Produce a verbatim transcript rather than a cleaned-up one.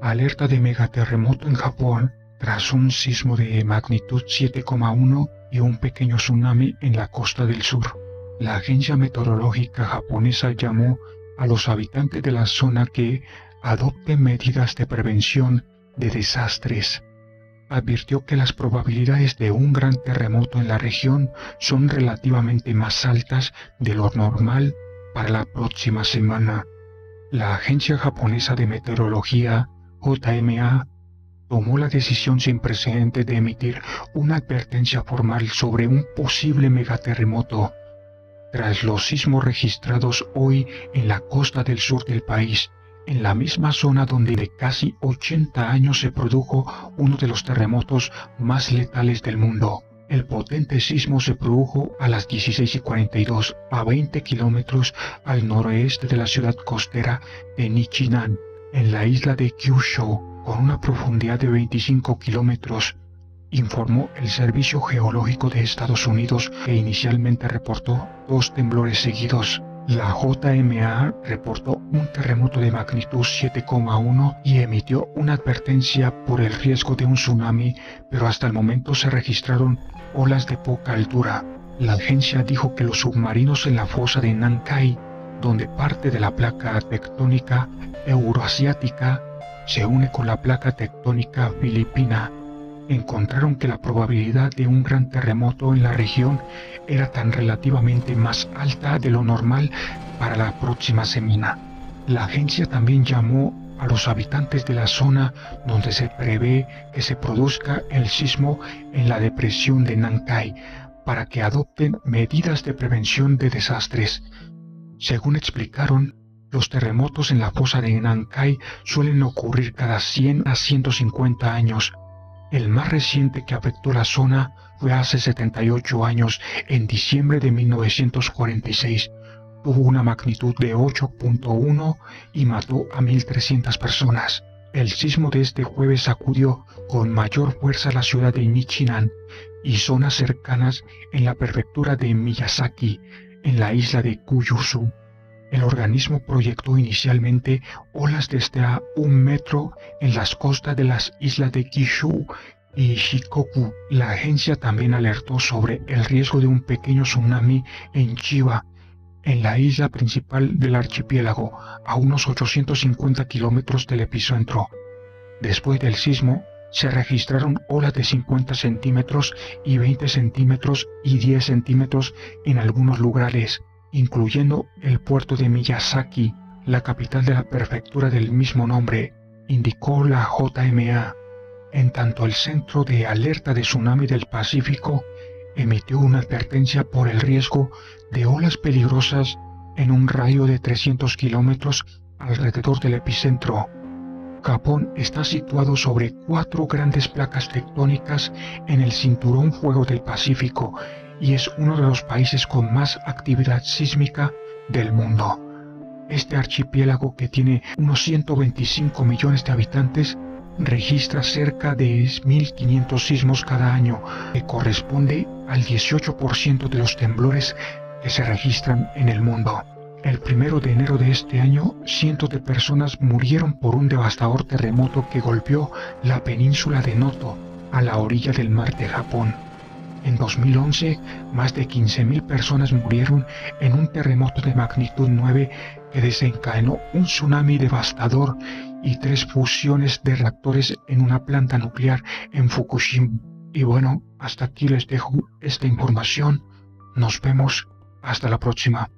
Alerta de megaterremoto en Japón tras un sismo de magnitud siete coma uno y un pequeño tsunami en la costa del sur. La agencia meteorológica japonesa llamó a los habitantes de la zona que adopten medidas de prevención de desastres. Advirtió que las probabilidades de un gran terremoto en la región son relativamente más altas de lo normal para la próxima semana. La agencia japonesa de meteorología, J M A, tomó la decisión sin precedentes de emitir una advertencia formal sobre un posible megaterremoto, tras los sismos registrados hoy en la costa del sur del país, en la misma zona donde de casi ochenta años se produjo uno de los terremotos más letales del mundo. El potente sismo se produjo a las dieciséis y cuarenta y dos, a veinte kilómetros al noroeste de la ciudad costera de Nichinan, en la isla de Kyushu, con una profundidad de veinticinco kilómetros, informó el Servicio Geológico de Estados Unidos, que inicialmente reportó dos temblores seguidos. La J M A reportó un terremoto de magnitud siete coma uno y emitió una advertencia por el riesgo de un tsunami, pero hasta el momento se registraron olas de poca altura. La agencia dijo que los submarinos en la fosa de Nankai, donde parte de la placa tectónica euroasiática se une con la placa tectónica filipina, encontraron que la probabilidad de un gran terremoto en la región era tan relativamente más alta de lo normal para la próxima semana. La agencia también llamó a los habitantes de la zona donde se prevé que se produzca el sismo en la depresión de Nankai para que adopten medidas de prevención de desastres. Según explicaron, los terremotos en la fosa de Nankai suelen ocurrir cada cien a ciento cincuenta años. El más reciente que afectó la zona fue hace setenta y ocho años, en diciembre de mil novecientos cuarenta y seis. Tuvo una magnitud de ocho punto uno y mató a mil trescientas personas. El sismo de este jueves sacudió con mayor fuerza la ciudad de Nichinan y zonas cercanas en la prefectura de Miyazaki, en la isla de Kyushu. El organismo proyectó inicialmente olas de hasta un metro en las costas de las islas de Kyushu y Shikoku. La agencia también alertó sobre el riesgo de un pequeño tsunami en Chiba, en la isla principal del archipiélago, a unos ochocientos cincuenta kilómetros del epicentro. Después del sismo, se registraron olas de cincuenta centímetros y veinte centímetros y diez centímetros en algunos lugares, incluyendo el puerto de Miyazaki, la capital de la prefectura del mismo nombre, indicó la J M A. En tanto, el Centro de Alerta de Tsunami del Pacífico emitió una advertencia por el riesgo de olas peligrosas en un radio de trescientos kilómetros alrededor del epicentro. Japón está situado sobre cuatro grandes placas tectónicas en el cinturón fuego del Pacífico y es uno de los países con más actividad sísmica del mundo. Este archipiélago, que tiene unos ciento veinticinco millones de habitantes, registra cerca de mil quinientos sismos cada año, que corresponde al dieciocho por ciento de los temblores que se registran en el mundo. El primero de enero de este año, cientos de personas murieron por un devastador terremoto que golpeó la península de Noto, a la orilla del mar de Japón. En dos mil once, más de quince mil personas murieron en un terremoto de magnitud nueve que desencadenó un tsunami devastador y tres fusiones de reactores en una planta nuclear en Fukushima. Y bueno, hasta aquí les dejo esta información. Nos vemos hasta la próxima.